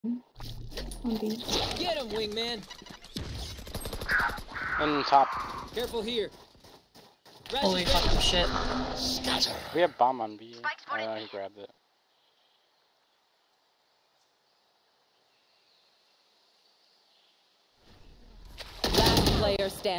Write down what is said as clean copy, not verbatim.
On B. Get him, wingman. In top. Careful here. Holy fucking shit. Scatter. We have bomb on B. He grabbed it. Last player standing.